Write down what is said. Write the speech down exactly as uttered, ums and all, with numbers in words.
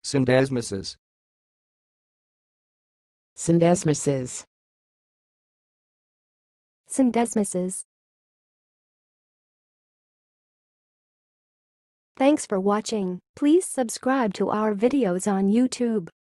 syndesmoses, syndesmoses, syndesmoses. Thanks for watching. Please subscribe to our videos on YouTube.